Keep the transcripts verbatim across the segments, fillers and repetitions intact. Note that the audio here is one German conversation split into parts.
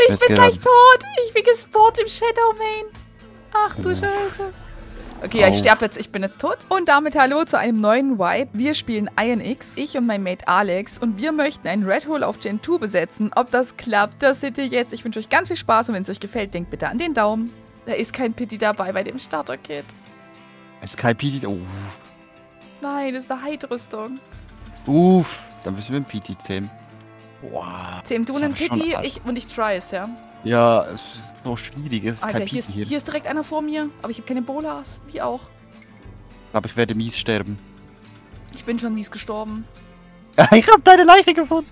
ich Jetzt bin gleich gerade. tot. Ich bin gespawnt im Shadow Main. Ach du Scheiße. Okay, ja, ich sterbe jetzt. Ich bin jetzt tot. Und damit hallo zu einem neuen Vibe. Wir spielen Iron X, ich und mein Mate Alex. Und wir möchten einen Red Hole auf Gen zwei besetzen. Ob das klappt, das seht ihr jetzt. Ich wünsche euch ganz viel Spaß. Und wenn es euch gefällt, denkt bitte an den Daumen. Da ist kein Pity dabei bei dem Starter-Kit. Es ist kein P D. Oh. Nein, das ist eine Hide-Rüstung. Uff. Dann müssen wir ein P D-Themen. Wow. Zähm du Das ist einen aber schon Pity alt. ich, und ich try es, ja? Ja, es ist so schwierig. Es ist Alter, kein hier P ist, D hier. hier ist direkt einer vor mir. Aber ich habe keine Bolas. Wie auch. Ich glaube, ich werde mies sterben. Ich bin schon mies gestorben. Ich habe deine Leiche gefunden.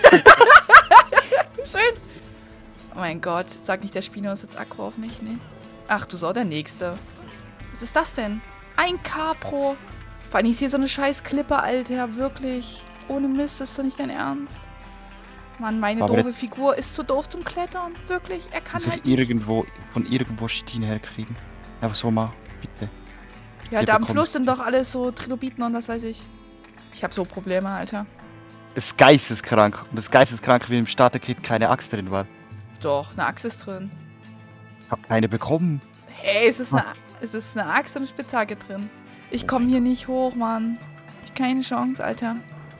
Schön. Oh mein Gott. Sag nicht, der Spino ist jetzt aggro auf mich. Nee. Ach, du Sau, der Nächste. Was ist das denn? Ein Capro. Vor allem ist hier so eine scheiß Klippe, Alter. Wirklich. Ohne Mist, ist doch nicht dein Ernst. Mann, meine Aber doofe Figur ist zu doof zum Klettern. Wirklich. Er kann Muss ich halt nichts. irgendwo, von irgendwo Chitine herkriegen. Einfach so mal, bitte. Ja, Ihr da am bekommt- Fluss sind doch alles so Trilobiten und was weiß ich. Ich habe so Probleme, Alter. Es ist geisteskrank. Und das geisteskrank, wie im Starter-Kit keine Axt drin war. Doch, eine Axt ist drin. Ich habe keine bekommen. Hey, es ist eine, es ist eine Axt und eine Spitzhacke drin. Ich komme hier nicht hoch, Mann. Ich hab keine Chance, Alter.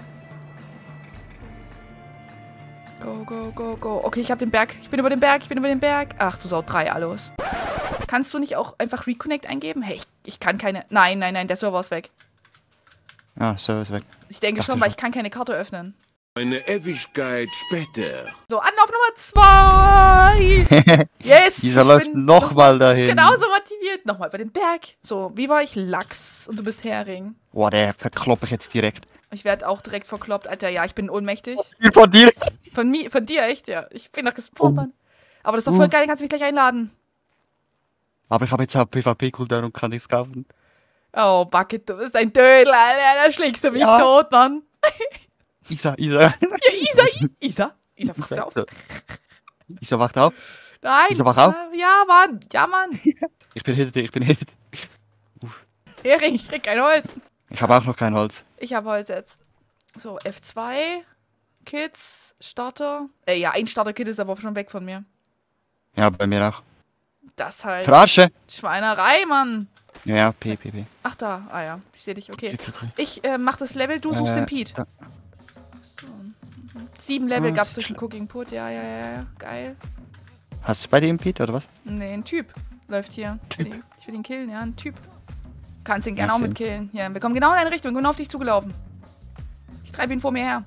Go, go, go, go. Okay, ich hab den Berg. Ich bin über den Berg, ich bin über den Berg. Ach, du Sau, drei Allos. Kannst du nicht auch einfach Reconnect eingeben? Hey, ich, ich kann keine... Nein, nein, nein, der Server ist weg. Ah, Server ist weg. Ich denke Dachte schon, weil schon. ich kann keine Karte öffnen. Eine Ewigkeit später. So, Anlauf Nummer zwei. Yes, Dieser ich läuft bin nochmal dahin. genauso motiviert. Nochmal über den Berg. So, wie war ich? Lachs und du bist Hering. Boah, der verkloppe ich jetzt direkt. Ich werde auch direkt verkloppt, Alter. Ja, ich bin ohnmächtig. Von dir. Von mir, von dir, echt, ja. Ich bin doch gespawnt, Oh. Mann. Aber das ist doch voll geil, dann kannst du mich gleich einladen. Aber ich habe jetzt auch PvP-Cooldown und kann nichts kaufen. Oh, Bucket, du bist ein Dödel, Alter. Da schlägst du mich Ja. tot, Mann. Isa, Isa. Ja, Isa, I- Isa. Isa, wacht auf. Isa, wacht auf. Nein. Isa, wach auf. Ja, Mann. Ja, Mann. Ich bin hinter dir, ich bin hinter dir. Hering, ich krieg kein Holz. Ich habe auch noch kein Holz. Ich habe Holz jetzt. So, F zwei. Kids. Starter. Äh, ja, ein Starter-Kit ist aber schon weg von mir. Ja, bei mir auch. Das halt. Verarsche. Schweinerei, Mann. Ja, ja, P, P, P. Ach, da. Ah ja, ich sehe dich. Okay. P, P, P. Ich äh, mach das Level, du suchst Äh, den Pete. ja. So. mhm. Sieben Level Ah, gab's ist durch den klar. Cooking Put. Ja, ja, ja, ja. Geil. Hast du bei dir einen Pete, oder was? Nee, ein Typ läuft hier. Ich will, Typ. ihn, ich will ihn killen, ja, ein Typ. Kannst ihn gerne Ja, auch sehen. mit killen. Ja, wir kommen genau in deine Richtung. Wir sind auf dich zugelaufen. Ich treibe ihn vor mir her.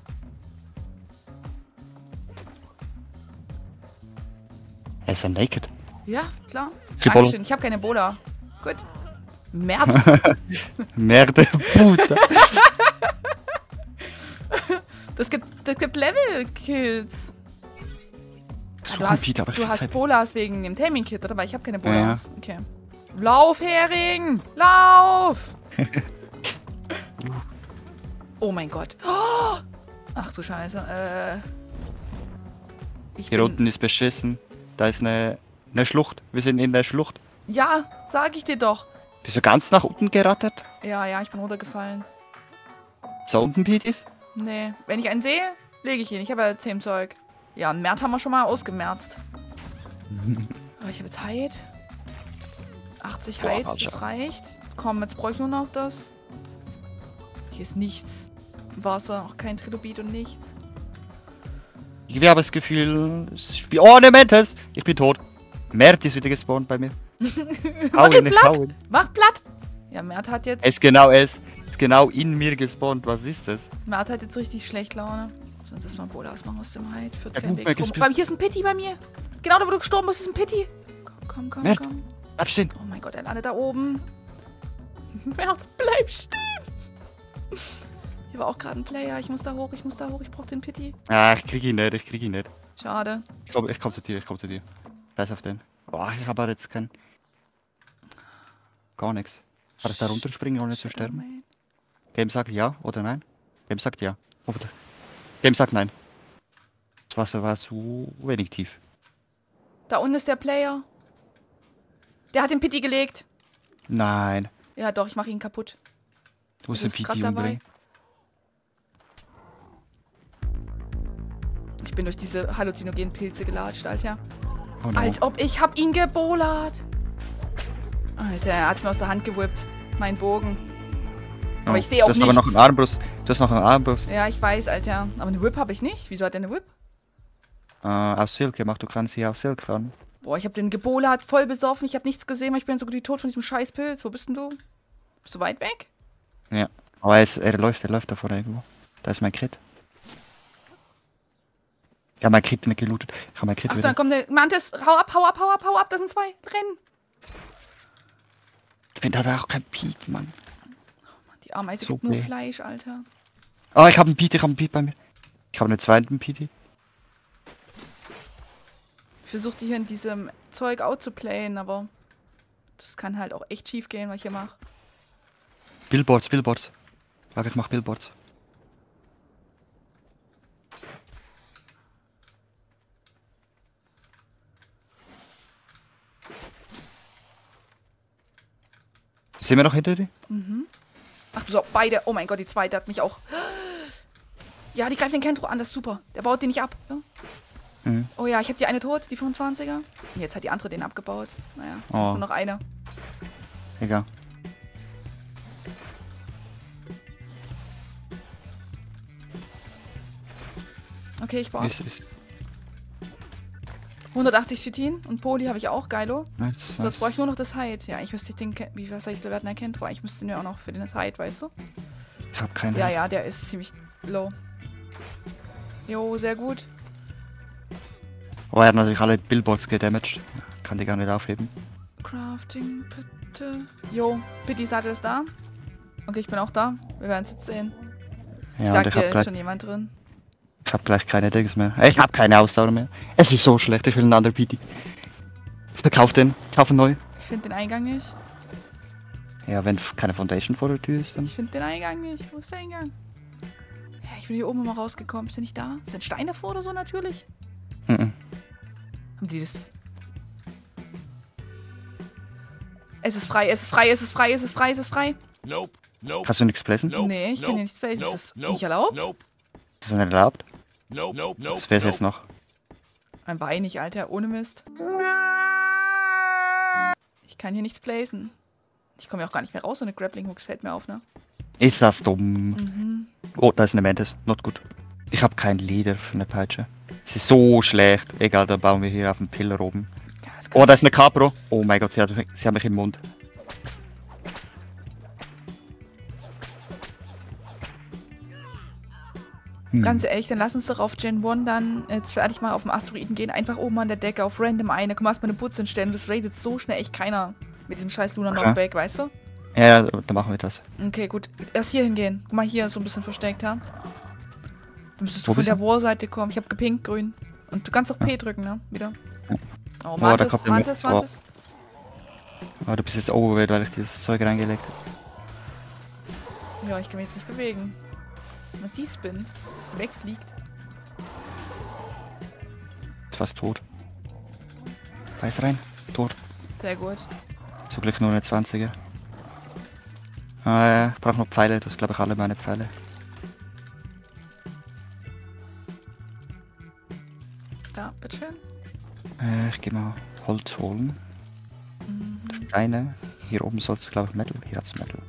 Er ist ja naked. Ja, klar. Sie Dankeschön. Ich habe keine Bola. Gut. März. Merde, Puta. Das gibt, das gibt Level-Kills. Ich Ah, suche du einen hast, Pete, aber ich du krieg hast keinen. Bolas wegen dem Taming-Kit, oder? Weil ich habe keine Ja, ja. Bolas. Okay. Lauf, Hering! Lauf! Oh mein Gott. Oh! Ach du Scheiße. Äh. Ich Hier bin, unten ist beschissen. Da ist eine, eine Schlucht. Wir sind in der Schlucht. Ja, sag ich dir doch. Bist du ganz nach unten gerattert? Ja, ja, ich bin runtergefallen. So unten, Pete ist? Nee. Wenn ich einen sehe, lege ich ihn. Ich habe ja zehn Zeug. Ja, einen Mert haben wir schon mal ausgemerzt. Oh, ich habe jetzt Hide. achtzig Boah, Hide, Alter. das reicht. Komm, jetzt brauche ich nur noch das. Hier ist nichts. Wasser, auch kein Trilobit und nichts. Ich habe das Gefühl, es spielt. Oh, ne Mentes! Ich bin tot. Mert ist wieder gespawnt bei mir. Mach ihn ihn, ich platt! hau ihn. Mach platt! Ja, Mert hat jetzt. Er ist genau, er ist, ist genau in mir gespawnt. Was ist das? Mert hat jetzt richtig schlecht Laune. Sonst ist mal Bola ausmachen aus dem Hide. Führt Ja, kein gut, Weg Mac rum. ist Bei mir hier ist ein Pity bei mir. Genau da, wo du gestorben bist, ist ein Pity. Komm, komm, komm, Mert. komm. Bleib stehen. Oh mein Gott, er landet da oben. Mert, bleib stehen. Hier war auch gerade ein Player. Ich muss da hoch, ich muss da hoch. Ich brauche den Pity. Ah, ich krieg ihn nicht, ich krieg ihn nicht. Schade. Ich komm, ich komm zu dir, ich komm zu dir. Scheiß auf den. Boah, ich habe jetzt kein. Gar nichts. Kann ich da runterspringen, ohne zu sterben? Game sagt ja oder nein? Game sagt ja. Oder? Game sagt nein. Das Wasser war zu wenig tief. Da unten ist der Player. Der hat den Pity gelegt. Nein. Ja, doch, ich mache ihn kaputt. Du musst Du den bist P T grad dabei. umbringen. bin durch diese halluzinogenen Pilze gelatscht, Alter. Oh no. Als ob ich hab ihn gebolert. Alter, er hat's mir aus der Hand gewippt. Mein Bogen. Oh, Aber ich sehe auch du hast nichts. aber noch einen Armbrust. Du hast noch einen Armbrust. Ja, ich weiß, Alter. Aber eine Whip habe ich nicht. Wieso hat er eine Whip? Äh, aus Silk gemacht. Du kannst hier aus Silk fahren. Boah, ich hab den gebolert, voll besoffen. Ich hab nichts gesehen, weil ich bin so gut wie tot von diesem scheiß Pilz. Wo bist denn du? Bist du weit weg? Ja. Aber er, ist, er läuft, er läuft da vorne irgendwo. Da ist mein Crit. Ja, mein Crit nicht gelootet. Ich habe mein Crit Ach, wieder. dann kommt eine Mantis. Hau ab, hau ab, hau ab, hau ab. Das sind zwei. Rennen. Ich bin da auch kein Peak, Mann. Die Ameise So gibt nur weh. Fleisch, Alter. Oh, ich habe einen Pete, ich habe einen Pete bei mir. Ich habe einen zweiten Pete. Ich versuche die hier in diesem Zeug outzuplayen, aber das kann halt auch echt schief gehen, was ich hier mache. Billboards, Billboards. Sag, ich mach Billboards. Sind wir noch hinter dir? Ach so, beide. Oh mein Gott, die zweite hat mich auch... Ja, die greift den Kentro an, das ist super. Der baut den nicht ab. Ne? Mhm. Oh ja, ich habe die eine tot, die fünfundzwanziger. Und jetzt hat die andere den abgebaut. Naja, Oh. ist nur noch eine. Egal. Okay, ich baue. Ist, ist. hundertachtzig Chitin und Poli habe ich auch, geilo. Nice, So, jetzt nice. brauche ich nur noch das Hide. Ja, ich müsste den... Ke Wie was soll ich der Werten erkennt? Ich müsste den ja auch noch für den Hide, weißt du? Ich hab keine. Ja, ja, der ist ziemlich low. Jo, sehr gut. Oh, er hat natürlich alle Billboards gedamaged. Kann die gar nicht aufheben. Crafting, bitte. Jo, Pitti Sattel ist da. Okay, ich bin auch da. Wir werden es jetzt sehen. Ich Ja, sag und ich dir, hab ist gleich, schon jemand drin. ich hab gleich keine Dings mehr. Ich hab keine Ausdauer mehr. Es ist so schlecht, ich will einen anderen P D. Ich verkauf den, kaufe neu. Ich finde den Eingang nicht. Ja, wenn keine Foundation vor der Tür ist, dann. Ich finde den Eingang nicht. Wo ist der Eingang? Ja, ich bin hier oben mal rausgekommen. Ist der nicht da? Ist ein Stein davor oder so natürlich? Mhm. Haben die das... Es ist frei, es ist frei, es ist frei, es ist frei, es ist frei. Nope. Nope. Hast du nichts blazen? Nope. Nee, ich kann hier nichts fazen. Nope. Ist das Nope. nicht erlaubt? Nope. Ist das nicht erlaubt? Nope. Nope. Nope. Das wär's jetzt noch. Ein Bein nicht, Alter. Ohne Mist. Ich kann hier nichts placen. Ich komme ja auch gar nicht mehr raus. So eine Grappling-Hooks fällt mir auf, ne? Ist das dumm? Mhm. Oh, da ist eine Mantis. Not gut. Ich habe kein Leder für eine Peitsche. Es ist so schlecht. Egal, da bauen wir hier auf dem Pillar oben. Ja, das kann Oh, da ist eine Capro. Oh mein Gott, sie hat, sie hat mich im Mund. Hm. Ganz ehrlich, dann lass uns doch auf Gen eins dann jetzt fertig mal auf dem Asteroiden gehen. Einfach oben an der Decke auf random eine. Komm, erst mal eine Putze hinstellen. Das raidet so schnell echt keiner. Mit diesem scheiß Lunar Okay. Knockback, weißt du? Ja, ja, dann machen wir das. Okay, gut. Erst hier hingehen. Guck mal, hier so ein bisschen versteckt, ja? Dann müsstest du Wo von bist der du? Wallseite kommen. Ich hab gepinkt grün. Und du kannst auch P drücken, ne? Wieder. Oh, da Mantis, kommt der Mantis, mit. Oh. Mantis. Oh, du bist jetzt overweight, weil ich dieses Zeug reingelegt habe. Ja, ich kann mich jetzt nicht bewegen. Was die Spin, dass die wegfliegt. Ist fast tot. Weiß rein. Tot. Sehr gut. Zum Glück nur eine zwanziger. Äh, ich brauche noch Pfeile. Das glaube ich alle meine Pfeile. Da, bitteschön. Äh, ich gehe mal Holz holen. Steine. Hier oben soll es glaube ich Metal. Hier hat es Metal.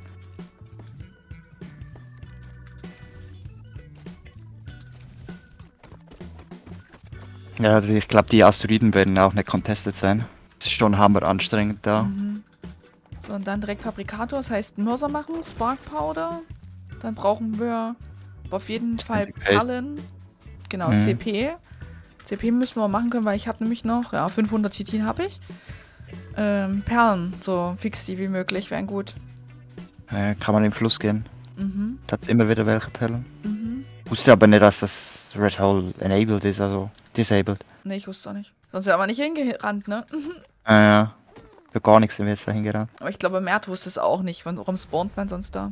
Ja, also ich glaube die Asteroiden werden auch nicht contested sein. Es ist schon hammer anstrengend da. Mhm. So, und dann direkt Fabrikator, das heißt Mörser machen, Spark Powder. Dann brauchen wir auf jeden Fall Paste. Pallen. Genau, Mhm. C P. C P müssen wir machen können, weil ich habe nämlich noch, ja, fünfhundert Chitin habe ich. Ähm, Perlen, so fix die wie möglich, wären gut. Äh, kann man im Fluss gehen. Mhm, Da hat immer wieder welche Perlen. mhm. Wusste aber nicht, dass das Red Hole enabled ist, also disabled. Nee, ich wusste auch nicht. Sonst wäre aber nicht hingerannt, ne? Äh, ja. Für gar nichts sind wir jetzt dahin gerannt. Aber ich glaube, Mert wusste es auch nicht. Warum spawnt man sonst da?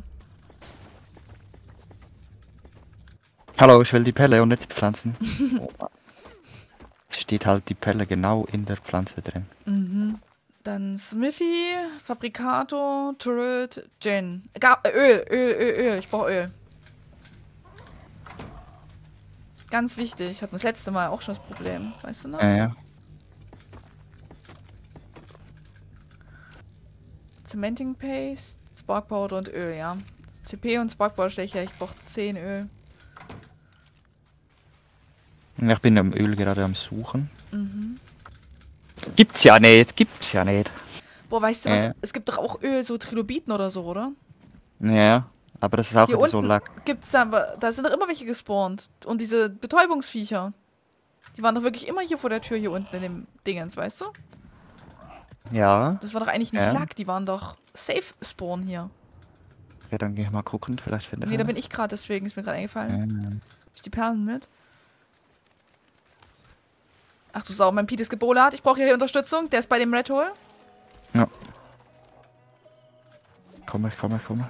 Hallo, ich will die Pelle und nicht die Pflanzen. Oh Mann. Es steht halt die Pelle genau in der Pflanze drin. Mhm. Dann Smithy, Fabrikator, Turret, Gen. Ga äh, Öl, Öl, Öl, Öl. Ich brauche Öl. Ganz wichtig. Hatten wir das letzte Mal auch schon das Problem. Weißt du noch? Ja, ja. Cementing Paste, Spark Powder und Öl, ja. C P und Spark Powder steche ich brauche zehn Öl. Ja, ich bin am Öl gerade am Suchen. Mhm. Gibt's ja nicht, gibt's ja nicht. Boah, weißt du was? Ja. Es gibt doch auch Öl, so Trilobiten oder so, oder? Ja, aber das ist auch Hier wieder so unten Lack. gibt's da, da sind doch immer welche gespawnt. Und diese Betäubungsviecher. Die waren doch wirklich immer hier vor der Tür, hier unten in dem Dingens, weißt du? Ja. Das war doch eigentlich nicht Ja. Lack, die waren doch Safe Spawn hier. Okay, dann geh ich mal gucken, vielleicht finde ich. Nee, da bin ich gerade, deswegen ist mir gerade eingefallen. Ja. Hab ich die Perlen mit? Ach du Sau, mein Pete ist gebowlert. Ich brauche hier Unterstützung. Der ist bei dem Red Hole. Ja. Komm, ich komme, ich komme.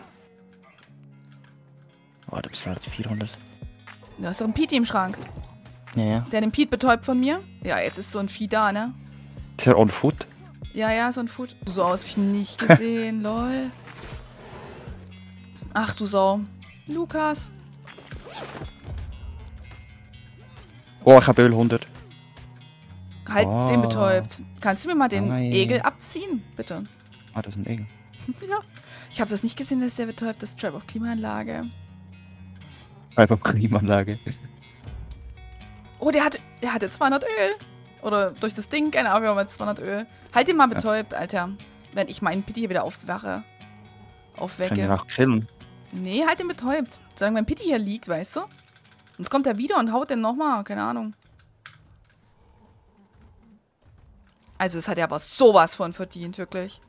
Oh, da bist du halt vierhundert. Da ist doch ein Pete im Schrank. Ja, ja. Der den Pete betäubt von mir. Ja, jetzt ist so ein Vieh da, ne? Ist er on foot? Ja, ja, so ein Food. So aus, hab ich nicht gesehen, lol. Ach du Sau. Lukas. Oh, ich habe Öl hundert. Halt Oh. den betäubt. Kannst du mir mal den Nein. Egel abziehen, bitte? Ah, das ist ein Egel. Ja. Ich habe das nicht gesehen, dass der betäubt ist. Trap auf Klimaanlage. Einfach Klimaanlage. Oh, der hat, der hatte zweihundert Öl. Oder durch das Ding, keine Ahnung, aber zweihundert Öl. Halt den mal betäubt, Alter. Wenn ich meinen Pitti hier wieder aufwache. Kann Aufwecke. ihn auch killen. Nee, halt den betäubt. Solange mein Pitti hier liegt, weißt du? Und jetzt kommt er wieder und haut den nochmal. Keine Ahnung. Also, das hat er aber sowas von verdient, wirklich.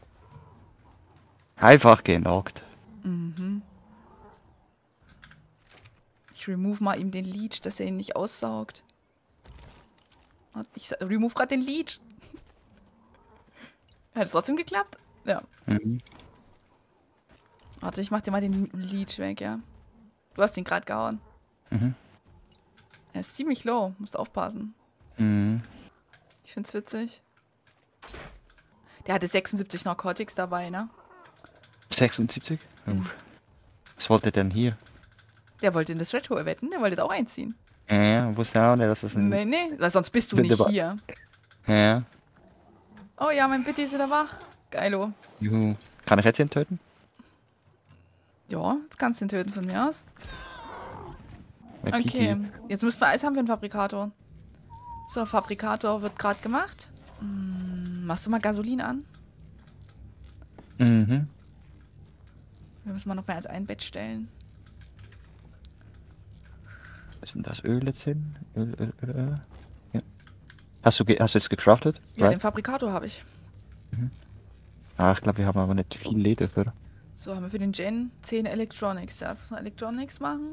Einfach genockt. Mhm. Ich remove mal ihm den Leech, dass er ihn nicht aussaugt. Ich sa- remove gerade den Leech. Hat es trotzdem geklappt? Ja. Mhm. Warte, ich mach dir mal den Leech weg, ja. Du hast ihn gerade gehauen. Mhm. Er ist ziemlich low, musst aufpassen. Mhm. Ich find's witzig. Der hatte sechsundsiebzig Narcotics dabei, ne? sechsundsiebzig? Mhm. Uff. Was wollte er denn hier? Der wollte in das Red Hole wetten, der wollte da auch einziehen. Ja, ja, wusste auch nicht, dass das ein... Nee, nee, weil sonst bist du Mit nicht dabei. hier. Ja. Oh ja, mein Bitty ist wieder wach. Geilo. Juhu. Kann ich jetzt ihn töten? Ja, jetzt kannst du ihn töten von mir aus. Mein Okay, Piti. jetzt müssen wir Eis haben für den Fabrikator. So, Fabrikator wird gerade gemacht. Hm, machst du mal Gasolin an? Mhm. Wir müssen mal noch mehr als ein Bett stellen. Was ist denn das Öl jetzt hin? Öl, Öl, Öl, Öl. Ja. Hast du, ge hast du jetzt gecraftet? Ja, Right? den Fabrikator habe ich. Ah, ich glaube, wir haben aber nicht viel Leder für. So, haben wir für den Gen zehn Electronics. Ja, jetzt müssen wir Electronics machen.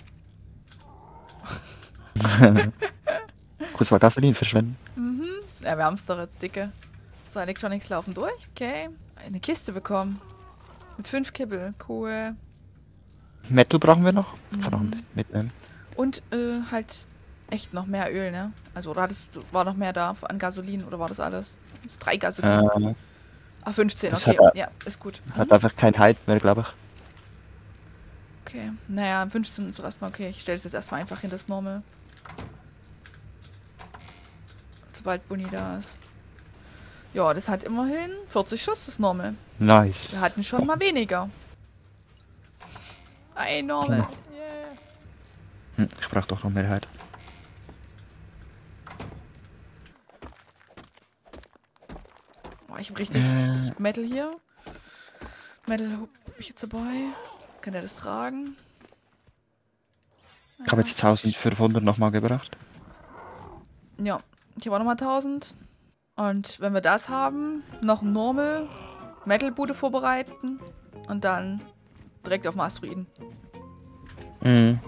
Kurz mal Gasolin verschwenden. Mhm. Ja, wir haben es doch jetzt, dicke. So, Electronics laufen durch. Okay. Eine Kiste bekommen. Mit fünf Kibbel. Cool. Metal brauchen wir noch. Ich kann noch ein Mhm. bisschen mitnehmen. Und äh, halt echt noch mehr Öl, ne? Also, oder hattest, du- war noch mehr da an Gasolin oder war das alles? Das ist drei Gasolin. Äh, Ah, fünfzehn, das okay. hat er- Ja, ist gut. hat Mhm. einfach kein Hype mehr, glaube ich. Okay. Naja, fünfzehn ist doch erstmal okay. Ich stelle es jetzt erstmal einfach in das Normal. Sobald Bunny da ist. Ja, das hat immerhin vierzig Schuss, das Normal. Nice. Wir hatten schon mal weniger. Ein Normal. Yeah. Hm, ich brauche doch noch mehr Hype. Oh, ich hab richtig Äh. Metal hier. Metal hab ich jetzt dabei. Kann er das tragen? Ich habe jetzt eintausendfünfhundert nochmal gebracht. Ja, ich habe auch nochmal tausend. Und wenn wir das haben, noch ein Normal Metal-Bude vorbereiten und dann direkt auf dem Asteroiden. Mhm.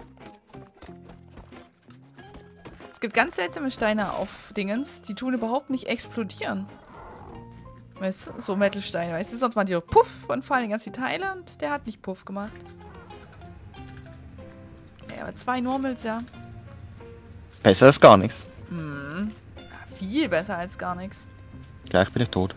Es gibt ganz seltsame Steine auf Dingens, die tun überhaupt nicht explodieren. Weißt du, so Metal-Steine, weißt du, sonst machen die doch Puff und fallen ganz viele Teile und der hat nicht Puff gemacht. Ja, aber zwei Normals, ja. Besser als gar nichts. Hm. Ja, viel besser als gar nichts. Gleich bin ich tot.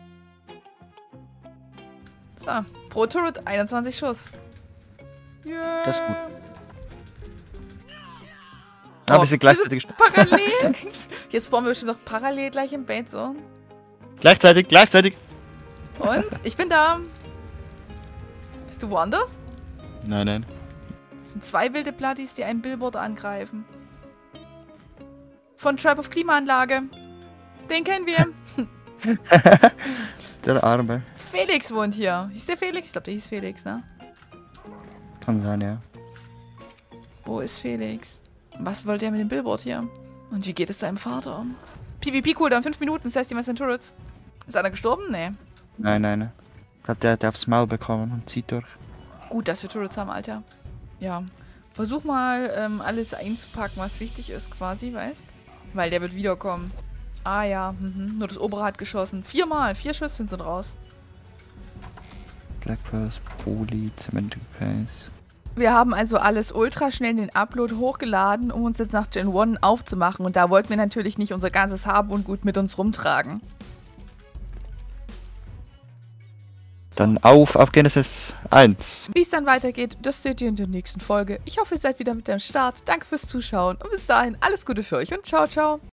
So, pro Turret einundzwanzig Schuss. Yeah. Das ist gut. Ah, wir sind gleichzeitig. Parallel. Jetzt brauchen wir bestimmt noch parallel gleich im Bait so. Gleichzeitig, gleichzeitig. Und? Ich bin da. Bist du woanders? Nein, nein. Das sind zwei wilde Bloodies, die ein Billboard angreifen. Von Tribe of Klimaanlage. Den kennen wir. Der Arme. Felix wohnt hier. Hieß der Felix? Ich glaube, der hieß Felix, ne? Kann sein, ja. Wo ist Felix? Was wollte er mit dem Billboard hier? Und wie geht es seinem Vater? PvP-Cooldown, fünf Minuten, das heißt, die meisten Turrets. Ist einer gestorben? Nee. Nein, nein. Ich glaube, der hat aufs Maul bekommen und zieht durch. Gut, dass wir Turrets haben, Alter. Ja. Versuch mal, ähm, alles einzupacken, was wichtig ist, quasi, weißt? Weil der wird wiederkommen. Ah ja, mhm. Nur das obere hat geschossen. Viermal, vier Schüsse sind raus. Blackburst, Poly, Cementing Pace. Wir haben also alles ultra schnell in den Upload hochgeladen, um uns jetzt nach Gen eins aufzumachen. Und da wollten wir natürlich nicht unser ganzes Hab und Gut mit uns rumtragen. Dann auf auf Genesis eins. Wie es dann weitergeht, das seht ihr in der nächsten Folge. Ich hoffe, ihr seid wieder mit am Start. Danke fürs Zuschauen und bis dahin alles Gute für euch und ciao, ciao.